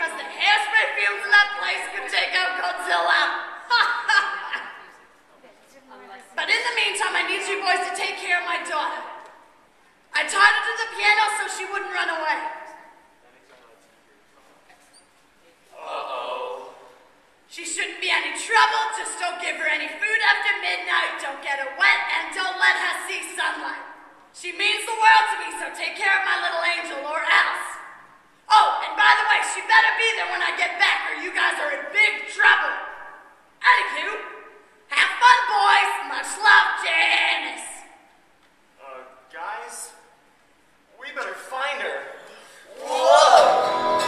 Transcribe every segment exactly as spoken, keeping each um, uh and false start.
because the hairspray fumes in that place could take out Godzilla. But in the meantime, I need you boys to take care of my daughter. I tied her to the piano so she wouldn't run away. Uh-oh. She shouldn't be any trouble. Just don't give her any food after midnight. Don't get her wet, and don't let her see sunlight. She means the world to me, so take care of my little angel, or else. Oh, and by the way, she better be there when I get back, or you guys are in big trouble. Anywho, have fun, boys. Much love, Janice. Uh, guys? We better find her. Whoa!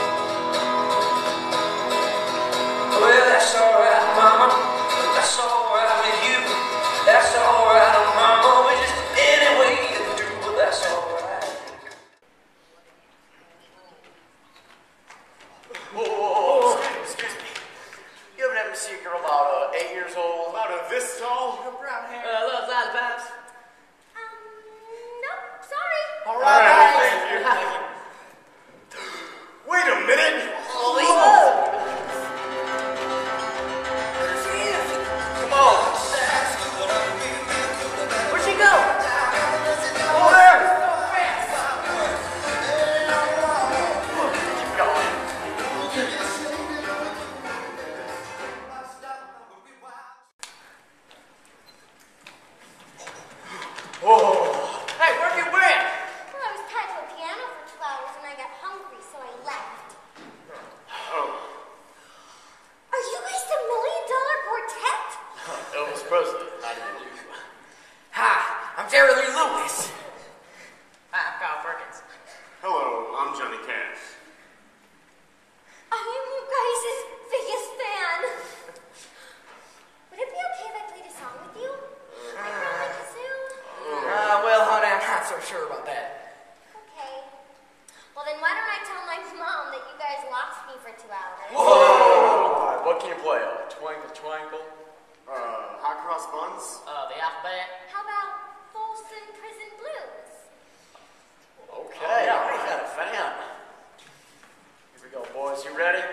Well, that's alright, Mama. That's alright with you. That's alright, Mama. We just any way you do, but that's alright. Whoa, whoa, whoa. Excuse, excuse me. You ever happen to see a girl about uh, eight years old? About uh, this tall? No brown hair? Uh, loves lollipops. Um, nope, sorry. All right, all right, thank you. Thank you. Wait a minute. Holy whoa. There she is. Come on. Where'd she go? Over there. Keep going. Whoa. Hey, where'd you went? Well, I was tied to a piano for two hours and I got hungry, so I left. Oh. Are you guys the Million Dollar Quartet? Elvis Presley. How do you do? Hi, I'm Jerry Lee Lewis. Hi, I'm Kyle Perkins. Hello, I'm Johnny Cash. I am you guys' biggest fan. Would it be okay if I played a song with you? I brought my kazoo. Uh, well, honey, I'm not so sure about that. Okay. Well, then why don't I tell my mom that you guys lost me for two hours? Whoa! All right, what can you play? Uh, twinkle, twinkle. Uh, hot cross buns. Uh, the alphabet. How about Folsom Prison Blues? Okay, I already got a fan. Here we go, boys. You ready?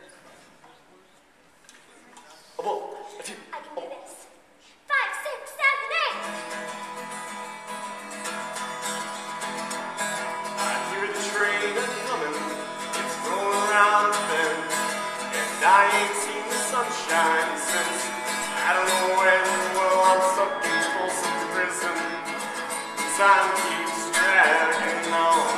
A one, a two. I can do this. Five, six, seven, eight. I hear the train a-comin', it's rolling around the bend, and I ain't seen the sunshine since I don't know when. Well, I'm stuck in Folsom Prison. Time keeps dragging on.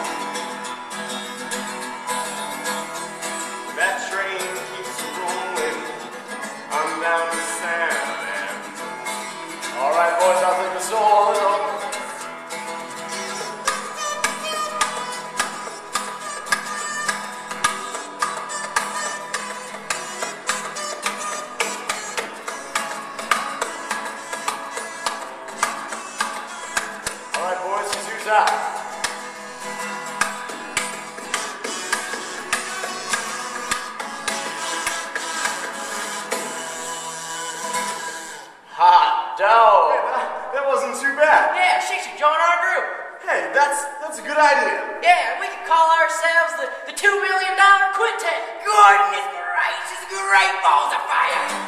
That train keeps rolling. I'm down to San Antonio. All right, boys, I'll take the solo. All right, boys, who's out? Hot dog. Hey, that, that wasn't too bad. Yeah, she should join our group. Hey, that's that's a good idea. Yeah, we could call ourselves the, the Two Million Dollar Quintet. Gordon is great. She's great balls of fire.